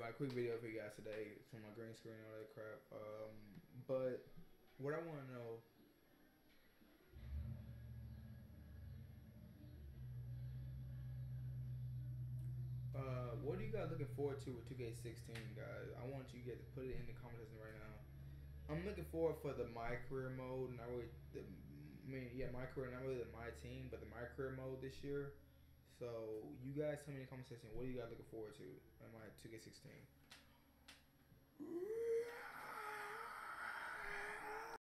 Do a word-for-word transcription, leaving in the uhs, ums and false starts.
my quick video for you guys today from my green screen and all that crap. Um, but what I want to know. Uh, what are you guys looking forward to with two K sixteen, guys? I want you guys to put it in the comment section right now. I'm looking forward for the my career mode, not really the, I mean, yeah, my career, not really the my team, but the my career mode this year. So you guys tell me in the comment section, what are you guys looking forward to in my two K sixteen?